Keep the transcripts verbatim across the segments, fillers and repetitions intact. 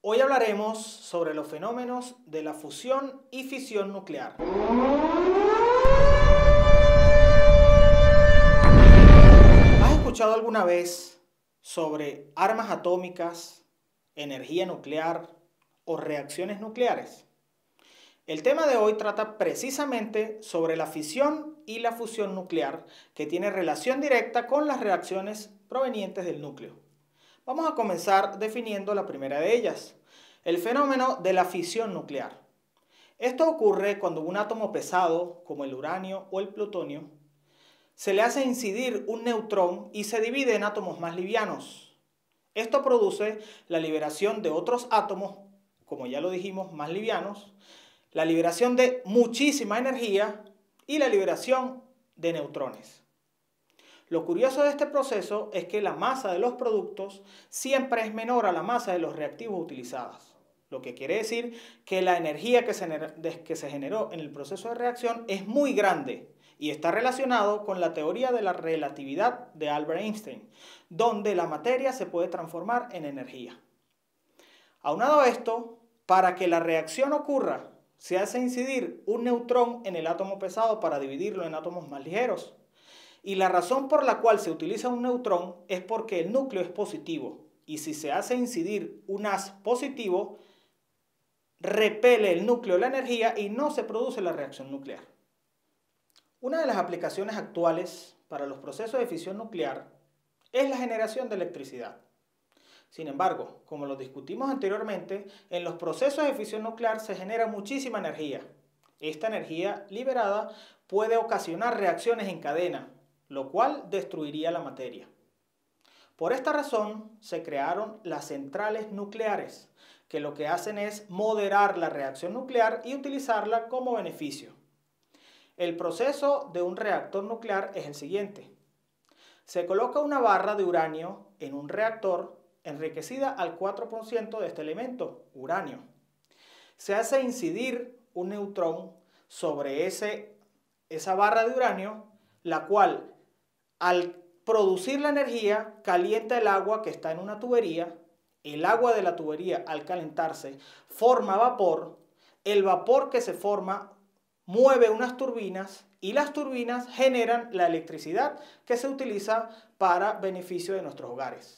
Hoy hablaremos sobre los fenómenos de la fusión y fisión nuclear. ¿Has escuchado alguna vez sobre armas atómicas, energía nuclear o reacciones nucleares? El tema de hoy trata precisamente sobre la fisión y la fusión nuclear, que tiene relación directa con las reacciones provenientes del núcleo. Vamos a comenzar definiendo la primera de ellas, el fenómeno de la fisión nuclear. Esto ocurre cuando un átomo pesado, como el uranio o el plutonio, se le hace incidir un neutrón y se divide en átomos más livianos. Esto produce la liberación de otros átomos, como ya lo dijimos, más livianos, la liberación de muchísima energía y la liberación de neutrones. Lo curioso de este proceso es que la masa de los productos siempre es menor a la masa de los reactivos utilizados, lo que quiere decir que la energía que se, que se generó en el proceso de reacción es muy grande y está relacionado con la teoría de la relatividad de Albert Einstein, donde la materia se puede transformar en energía. Aunado a esto, para que la reacción ocurra, se hace incidir un neutrón en el átomo pesado para dividirlo en átomos más ligeros. Y la razón por la cual se utiliza un neutrón es porque el núcleo es positivo. Y si se hace incidir un haz positivo, repele el núcleo la energía y no se produce la reacción nuclear. Una de las aplicaciones actuales para los procesos de fisión nuclear es la generación de electricidad. Sin embargo, como lo discutimos anteriormente, en los procesos de fisión nuclear se genera muchísima energía. Esta energía liberada puede ocasionar reacciones en cadena, lo cual destruiría la materia. Por esta razón se crearon las centrales nucleares, que lo que hacen es moderar la reacción nuclear y utilizarla como beneficio. El proceso de un reactor nuclear es el siguiente. Se coloca una barra de uranio en un reactor enriquecida al cuatro por ciento de este elemento, uranio. Se hace incidir un neutrón sobre ese, esa barra de uranio, la cual al producir la energía calienta el agua que está en una tubería. El agua de la tubería al calentarse forma vapor. El vapor que se forma mueve unas turbinas y las turbinas generan la electricidad que se utiliza para beneficio de nuestros hogares.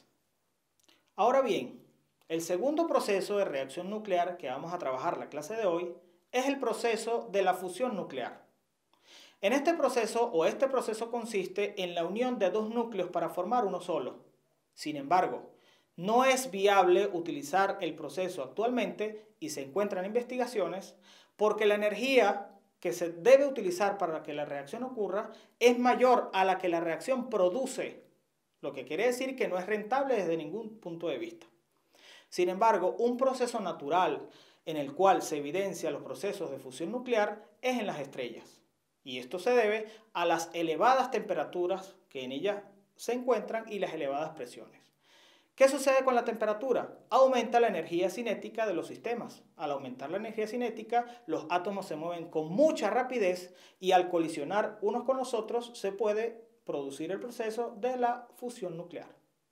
Ahora bien, el segundo proceso de reacción nuclear que vamos a trabajar la clase de hoy es el proceso de la fusión nuclear. En este proceso o este proceso consiste en la unión de dos núcleos para formar uno solo. Sin embargo, no es viable utilizar el proceso actualmente y se encuentran investigaciones porque la energía que se debe utilizar para que la reacción ocurra es mayor a la que la reacción produce, lo que quiere decir que no es rentable desde ningún punto de vista. Sin embargo, un proceso natural en el cual se evidencian los procesos de fusión nuclear es en las estrellas. Y esto se debe a las elevadas temperaturas que en ellas se encuentran y las elevadas presiones. ¿Qué sucede con la temperatura? Aumenta la energía cinética de los sistemas. Al aumentar la energía cinética, los átomos se mueven con mucha rapidez y al colisionar unos con los otros se puede producir el proceso de la fusión nuclear.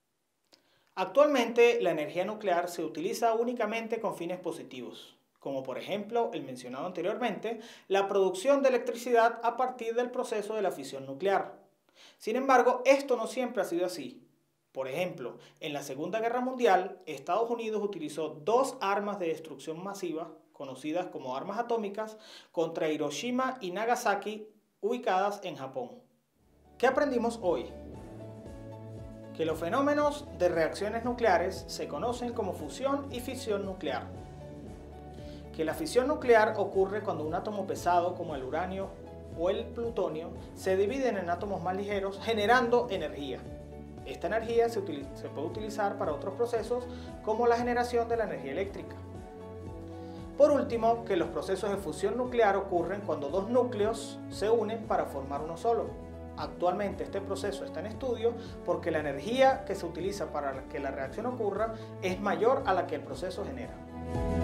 Actualmente la energía nuclear se utiliza únicamente con fines positivos, como por ejemplo el mencionado anteriormente, la producción de electricidad a partir del proceso de la fisión nuclear. Sin embargo, esto no siempre ha sido así. Por ejemplo, en la Segunda Guerra Mundial, Estados Unidos utilizó dos armas de destrucción masiva, conocidas como armas atómicas, contra Hiroshima y Nagasaki, ubicadas en Japón. ¿Qué aprendimos hoy? Que los fenómenos de reacciones nucleares se conocen como fusión y fisión nuclear. Que la fisión nuclear ocurre cuando un átomo pesado como el uranio o el plutonio se dividen en átomos más ligeros generando energía. Esta energía se, se puede utilizar para otros procesos como la generación de la energía eléctrica. Por último, que los procesos de fusión nuclear ocurren cuando dos núcleos se unen para formar uno solo. Actualmente este proceso está en estudio porque la energía que se utiliza para que la reacción ocurra es mayor a la que el proceso genera.